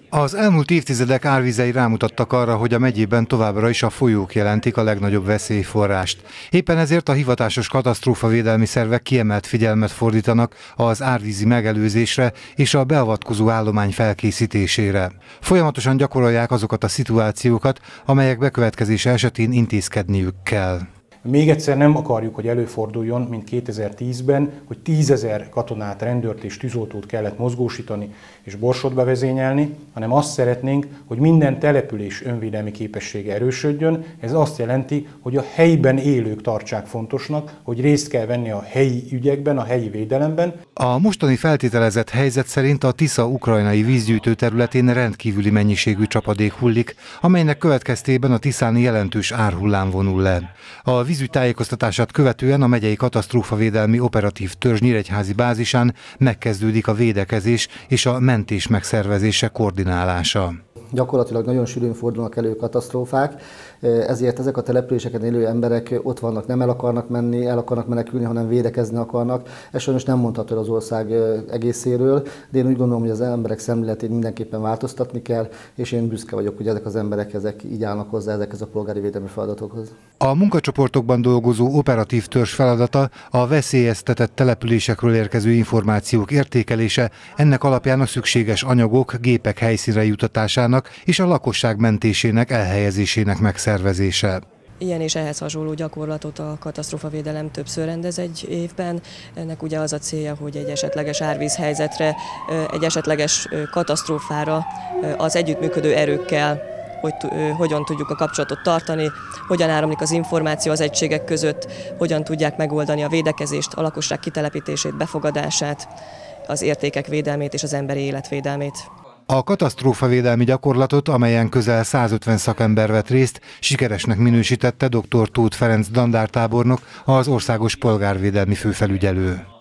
Az elmúlt évtizedek árvizei rámutattak arra, hogy a megyében továbbra is a folyók jelentik a legnagyobb veszélyforrást. Éppen ezért a hivatásos katasztrófavédelmi szervek kiemelt figyelmet fordítanak az árvízi megelőzésre és a beavatkozó állomány felkészítésére. Folyamatosan gyakorolják azokat a szituációkat, amelyek bekövetkezése esetén intézkedniük kell. Még egyszer nem akarjuk, hogy előforduljon, mint 2010-ben, hogy 10 000 katonát, rendőrt és tűzoltót kellett mozgósítani és Borsodba vezényelni, hanem azt szeretnénk, hogy minden település önvédelmi képessége erősödjön. Ez azt jelenti, hogy a helyben élők tartsák fontosnak, hogy részt kell venni a helyi ügyekben, a helyi védelemben. A mostani feltételezett helyzet szerint a Tisza ukrajnai vízgyűjtő területén rendkívüli mennyiségű csapadék hullik, amelynek következtében a Tiszán jelentős árhullám vonul le. A vízügy tájékoztatását követően a megyei katasztrófavédelmi operatív törzs nyíregyházi bázisán megkezdődik a védekezés és a mentés megszervezése, koordinálása. Gyakorlatilag nagyon sűrűn fordulnak elő katasztrófák, ezért ezek a településeken élő emberek ott vannak, nem el akarnak menni, el akarnak menekülni, hanem védekezni akarnak. Ez sajnos nem mondható az ország egészéről, de én úgy gondolom, hogy az emberek szemléletét mindenképpen változtatni kell, és én büszke vagyok, hogy ezek az emberek így állnak hozzá ezekhez a polgári védelmi feladatokhoz. A munkacsoportokban dolgozó operatív törzs feladata a veszélyeztetett településekről érkező információk értékelése, ennek alapján a szükséges anyagok, gépek helyszínre juttatásának és a lakosság mentésének, elhelyezésének megszervezése. Ilyen és ehhez hasonló gyakorlatot a katasztrófavédelem többször rendez egy évben. Ennek ugye az a célja, hogy egy esetleges árvízhelyzetre, egy esetleges katasztrófára az együttműködő erőkkel hogyan tudjuk a kapcsolatot tartani, hogyan áramlik az információ az egységek között, hogyan tudják megoldani a védekezést, a lakosság kitelepítését, befogadását, az értékek védelmét és az emberi élet védelmét. A katasztrófavédelmi gyakorlatot, amelyen közel 150 szakember vett részt, sikeresnek minősítette dr. Tóth Ferenc dandártábornok, az országos polgárvédelmi főfelügyelő.